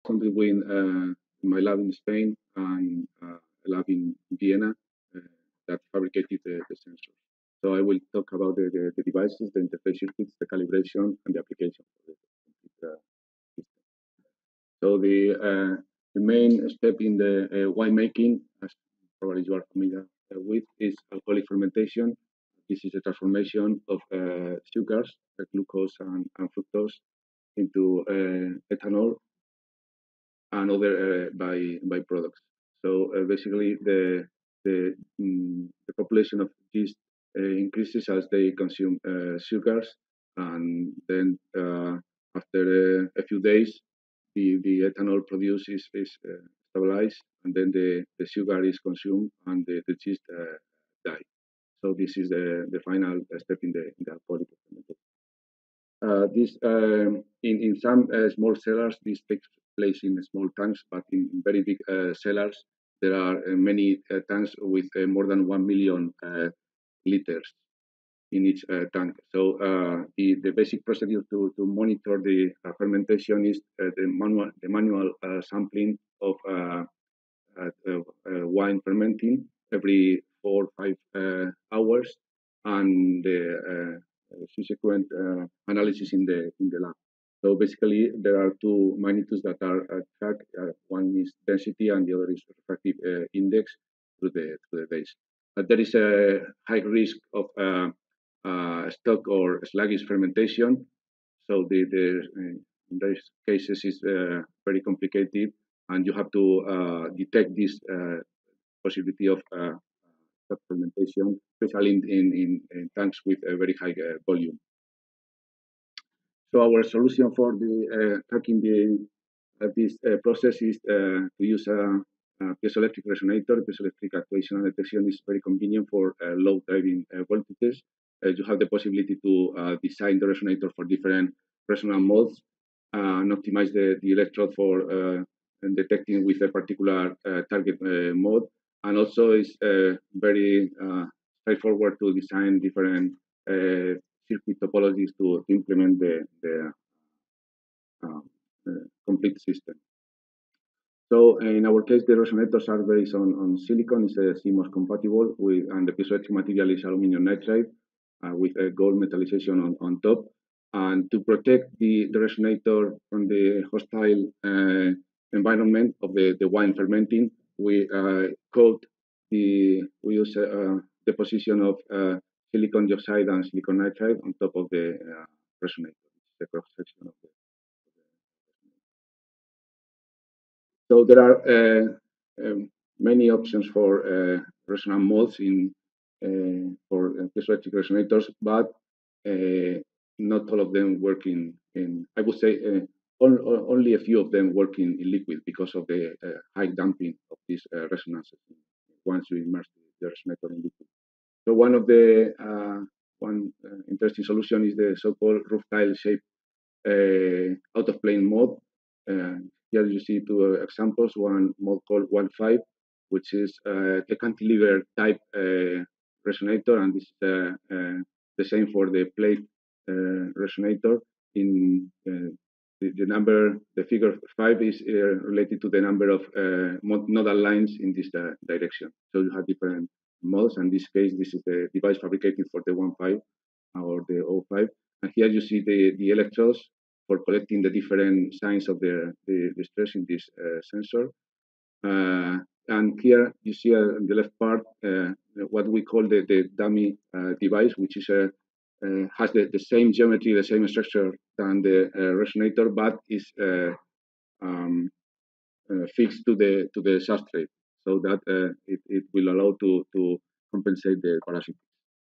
between my lab in Spain and a lab in Vienna that fabricated the sensor. So I will talk about the devices, the interface circuits, the calibration, and the application of the system. So the main step in the winemaking, as probably you are familiar with, is alcoholic fermentation. This is a transformation of sugars, glucose and fructose, into ethanol and other byproducts. So basically, the population of yeast increases as they consume sugars, and then after a few days, the ethanol produced is stabilized, and then the sugar is consumed, and the yeast die. So this is the final step in the alcoholic fermentation. This in some small cellars, this takes place in small tanks, but in very big cellars, there are many tanks with more than 1 million liters in each tank. So the basic procedure to monitor the fermentation is the manual sampling of wine fermenting every 4 or 5 hours, and the subsequent analysis in the lab. So basically, there are two magnitudes that are tracked. One is density, and the other is refractive index through the days. There is a high risk of stock or sluggish fermentation. So in those cases is very complicated, and you have to detect this possibility of fermentation, especially in tanks with a very high volume. So our solution for the tracking this process is to use a piezoelectric resonator. Piezoelectric actuation and detection is very convenient for low driving voltages. You have the possibility to design the resonator for different resonance modes and optimize the electrode for detecting with a particular target mode. And also it's very straightforward to design different circuit topologies to implement the complete system. So in our case, the resonators are based on silicon. It's CMOS compatible with, and the piezoelectric material is aluminum nitride with a gold metallization on top. And to protect the resonator from the hostile environment of the wine fermenting, we use deposition of silicon dioxide and silicon nitride on top of the resonator. The cross section of the. So there are many options for resonance modes for piezoelectric resonators, but not all of them work in I would say only a few of them work in liquid because of the high damping of these resonances once you immerse the resonator in liquid. So one of the interesting solution is the so-called roof tile shape out of plane mode. Here you see two examples, one mode called 1.5, which is a cantilever type resonator, and this is the same for the plate resonator. In the number, the figure 5 is related to the number of nodal lines in this direction. So you have different modes, and in this case, this is the device fabricated for the 1.5 or the 0.5. And here you see the electrodes for collecting the different signs of the stress in this sensor. And here you see on the left part what we call the dummy device, which is has the same geometry, the same structure than the resonator, but is fixed to the substrate, so that it will allow to compensate the parasites.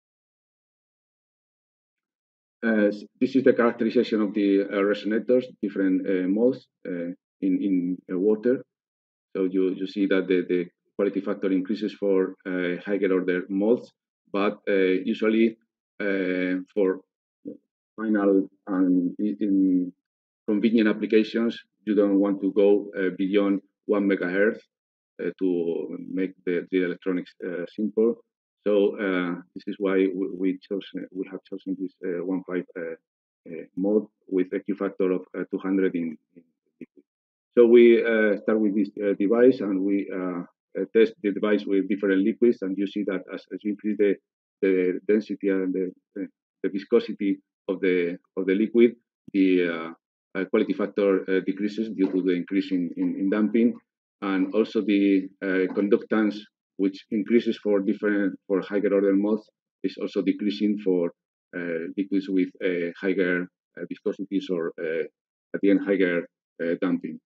This is the characterization of the resonators, different modes in water. So you see that the quality factor increases for higher order modes, but usually for final and in convenient applications, you don't want to go beyond 1 megahertz to make the electronics simple. So this is why we have chosen this 1.5 mode with a Q factor of 200 in liquid. So we start with this device, and we test the device with different liquids, and you see that as you increase the density and the viscosity of the liquid, the quality factor decreases due to the increase in damping, and also the conductance, which increases for higher order modes, is also decreasing for liquids with higher viscosities or at the end higher damping.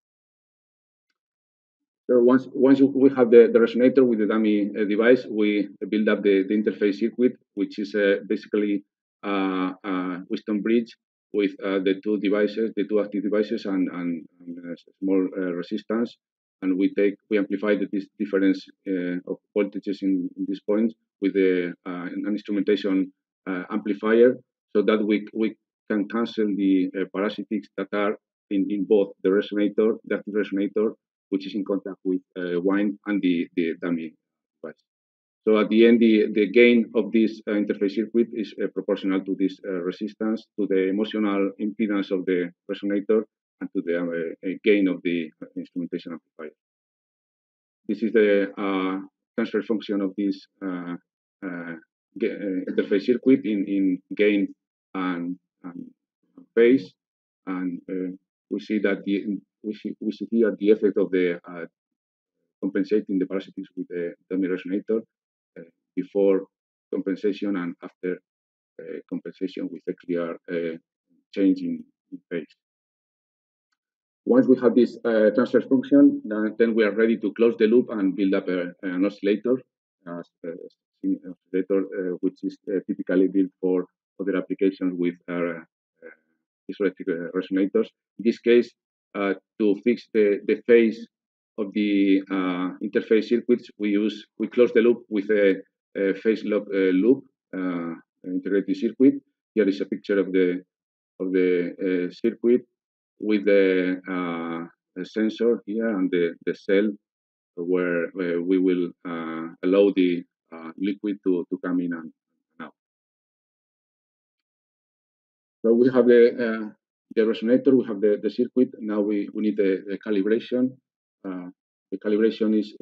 So once we have the resonator with the dummy device, we build up the interface circuit, which is basically a Wheatstone bridge with the two active devices, and a small resistance. And we amplify the difference of voltages in this point with an instrumentation amplifier, so that we can cancel the parasitics that are in both the active resonator, which is in contact with wine, and the dummy device. So at the end, the gain of this interface circuit is proportional to this resistance, to the motional impedance of the resonator, and to the gain of the instrumentation amplifier. This is the transfer function of this interface circuit in gain and phase, and we see that we see here the effect of the compensating the parasitics with the dummy resonator before compensation and after compensation with a clear change in phase. Once we have this transfer function, then we are ready to close the loop and build up an oscillator, which is typically built for other applications with piezoelectric resonators. In this case, to fix the phase of the interface circuits, we close the loop with a phase lock loop integrated circuit. Here is a picture of the circuit with the sensor here and the cell where we will allow the liquid to come in and out. So we have the resonator, we have the circuit. Now we need the calibration. The calibration is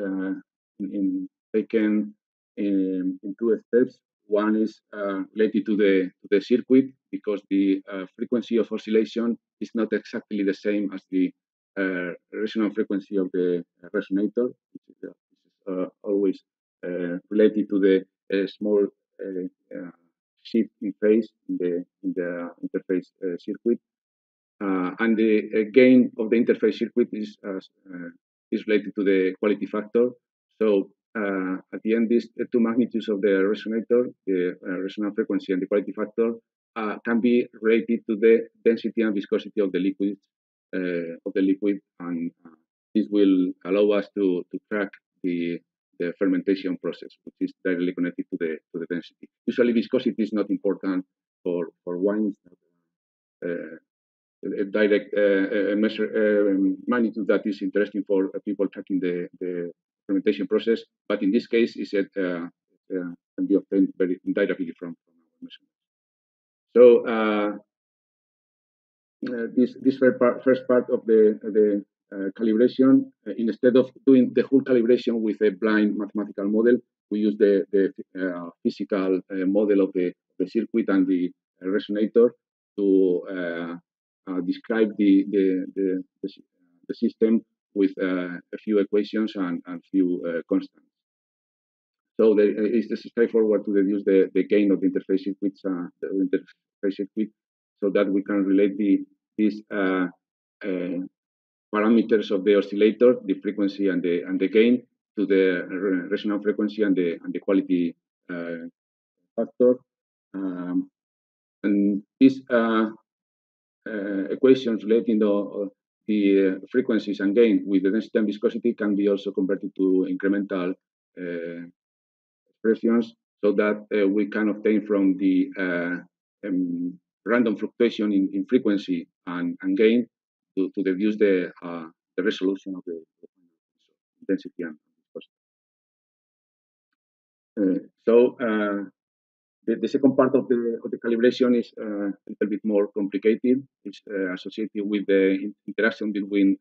taken in two steps. One is related to the circuit, because the frequency of oscillation is not exactly the same as the resonant frequency of the resonator, which is always related to the small shift in phase in the interface circuit. And the gain of the interface circuit is related to the quality factor. So at the end, these two magnitudes of the resonator, the resonant frequency and the quality factor, can be related to the density and viscosity of the liquid, and this will allow us to track the fermentation process, which is directly connected to the density. Usually, viscosity is not important for wines. A direct magnitude that is interesting for people tracking the fermentation process, but in this case, can be obtained very directly from our measurements. So this first part of the calibration, instead of doing the whole calibration with a blind mathematical model, we use the physical model of the circuit and the resonator to describe the system with a few equations and a few constants. So it's straightforward to deduce the gain of the interface circuits, the interface circuit, so that we can relate these parameters of the oscillator, the frequency and the gain, to the resonant frequency and the quality factor. And these equations relating the frequencies and gain with the density and viscosity can be also converted to incremental expressions, so that we can obtain from the random fluctuation in frequency and gain to deduce the resolution of the density and viscosity. So The second part of the calibration is a little bit more complicated. It's associated with the interaction between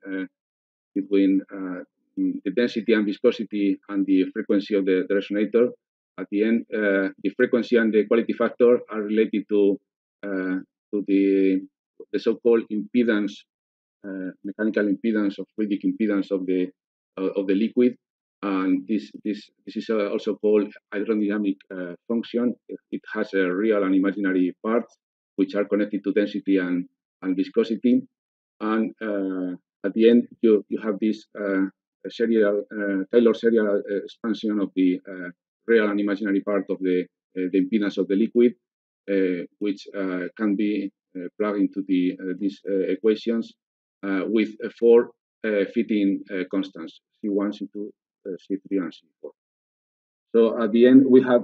the density and viscosity and the frequency of the resonator. At the end, the frequency and the quality factor are related to the so-called impedance, mechanical impedance or fluidic impedance of the liquid. And this is also called hydrodynamic function. It has a real and imaginary parts which are connected to density and viscosity. And at the end, you have this Taylor serial expansion of the real and imaginary part of the impedance of the liquid, which can be plugged into these equations with four fitting constants: C1, C2, C3, and C4. So at the end, we have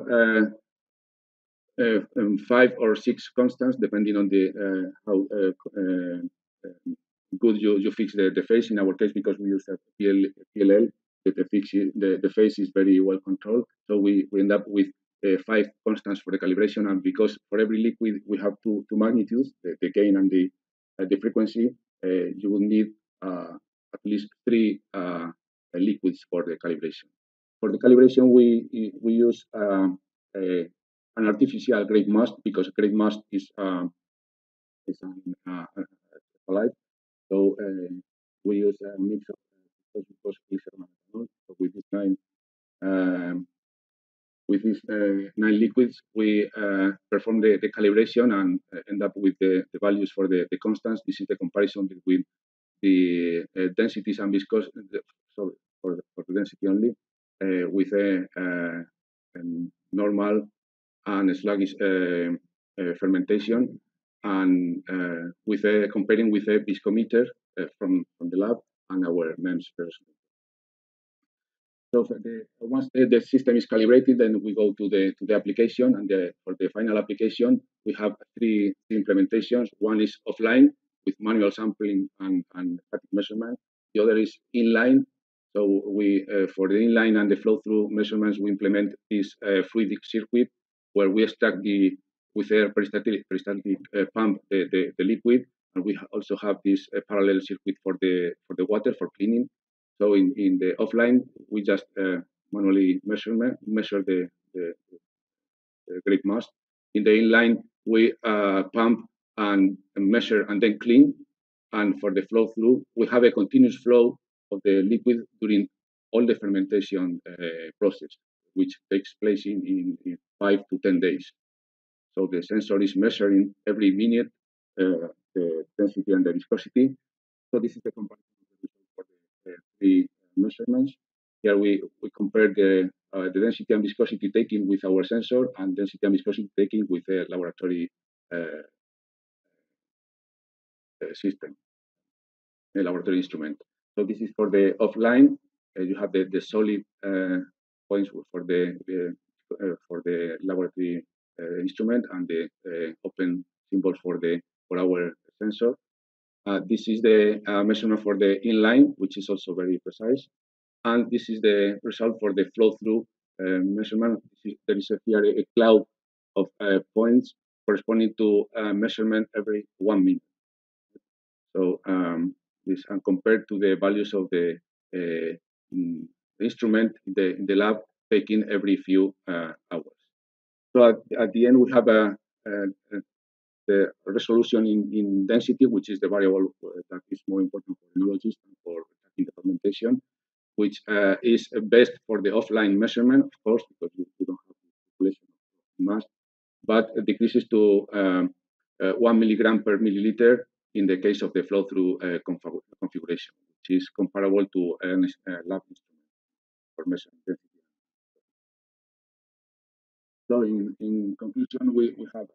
5 or 6 constants, depending on the how good you fix the phase. In our case, because we use a PLL, the phase is very well controlled. So we end up with 5 constants for the calibration, and because for every liquid we have two magnitudes, the gain and the frequency, you will need at least 3 liquids for the calibration. For the calibration, we use an artificial grape must, because grape must is polite. So we use a mix of glycerin and ethanol. So with these 9 liquids, we perform the calibration and end up with the values for the constants. This is the comparison between the densities and viscosity, sorry, for the density only, with a normal and sluggish fermentation, and with comparing with a viscometer from the lab and our MEMS version. So once the system is calibrated, then we go to the application, and for the final application, we have 3 implementations. One is offline with manual sampling and static measurement. The other is inline. So we for the inline and the flow-through measurements, we implement this fluidic circuit where we extract with air peristaltic pump the liquid, and we also have this parallel circuit for the water for cleaning. So in the offline, we just manually measure the grape must. In the inline, we pump and measure and then clean. And for the flow through, we have a continuous flow of the liquid during all the fermentation process, which takes place in 5 to 10 days. So the sensor is measuring every minute the density and the viscosity. So this is the comparison for the 3 measurements. Here we compare the density and viscosity taken with our sensor and density and viscosity taken with a laboratory system, a laboratory instrument. So this is for the offline. You have the solid points for the laboratory instrument, and the open symbols for our sensor. This is the measurement for the inline, which is also very precise. And this is the result for the flow-through measurement. There is here a cloud of points corresponding to measurement every 1 minute. So this, and compared to the values of the instrument in the lab, taken every few hours. So at the end, we have the resolution in density, which is the variable that is more important for enologists and for the fermentation, which is best for the offline measurement, of course, because you don't have the calculation of mass, but it decreases to 1 milligram per milliliter in the case of the flow-through configuration, which is comparable to a lab instrument for measuring density. So in conclusion, we have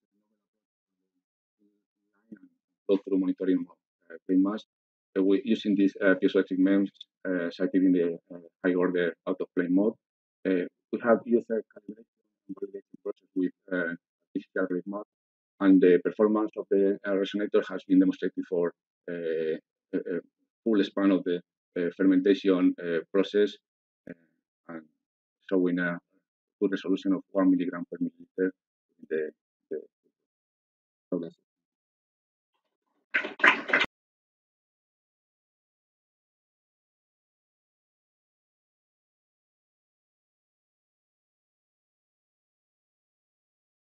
flow-through monitoring of mass. We using this piezoelectric MEMS cited in the high order out of plane mode. We have used a calibration and validation process with artificial grape must, and the performance of the resonator has been demonstrated for a full span of the fermentation process, and showing a good resolution of 1 milligram per milliliter the